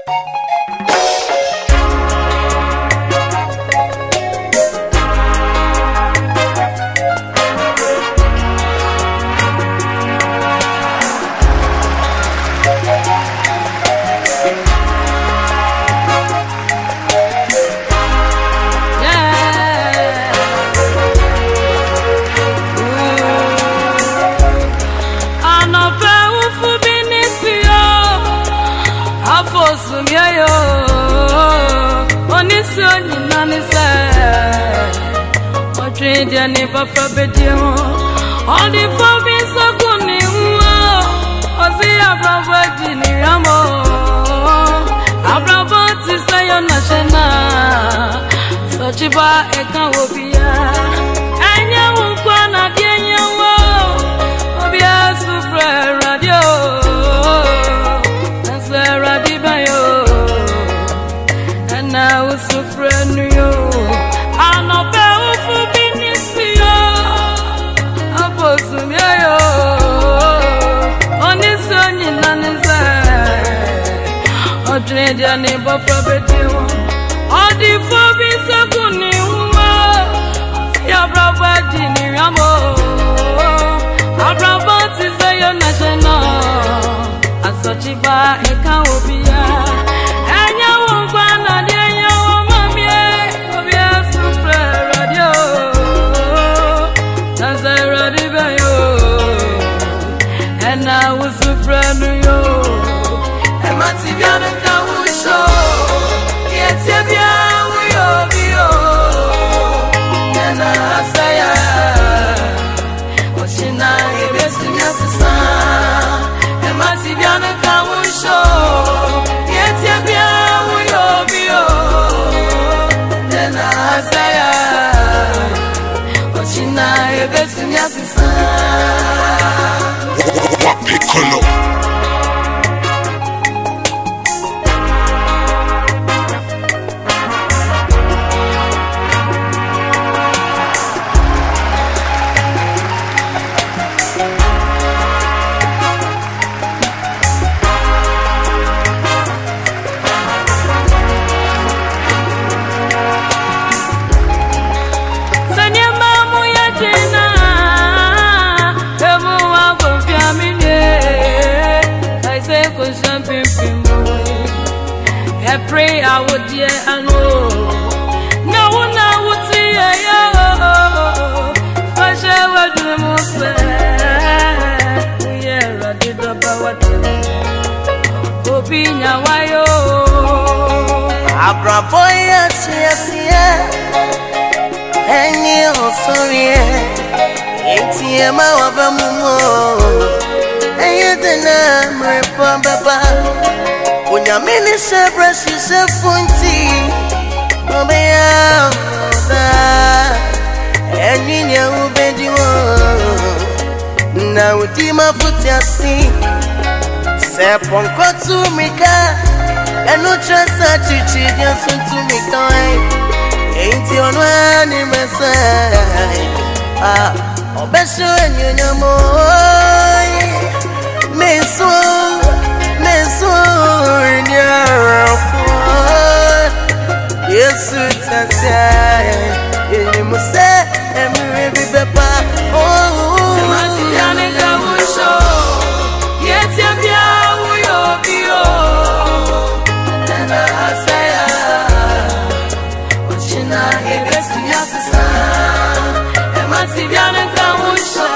All the fobies so good, Ozi Abrabo Dini Ramo, Abrabo Tisayo National, Sochiba Eka Wobia, Anya Wukwana Kenya Wo, Obia Super Radio, Nasera Dibayo, and now Super New. Dread neighbor property. All the fobies are good. Your brother Dini Ramo, our brother is a national. As such a bar, it can't be. And you won't go on the mommy of your super radio. That's a radio. And I was super new. And my TV on the Woye Obi, and I say, what she now is in your son, and my Sibiana can show. Yet, Woye Obi, and I say, what she now is in your son. I pray I would hear and know. No one I would see you. For sure, what you must say. Yeah, I did about what you Obi Nyawayo. Abra boy, yes, and you sorry. ATM of a mumo. And you didn't remember. When your minister brushes a funty, and you know, bed you now, Dima put your seat. Sepon got to make and no trust that you cheat yourself to make time. Ain't your one in my side? Oh, best you and you know more. Meso. Yes, it's a sign. You must say, and maybe Papa. Oh, Masianica will show. Yes, Woye Obi. And I say, what she not here is to your son. And Masianica will show.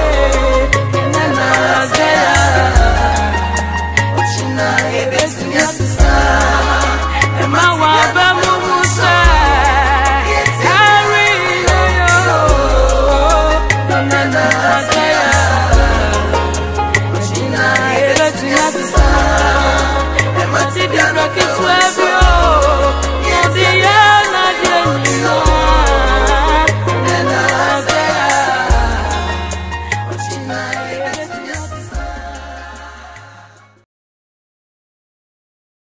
Yes.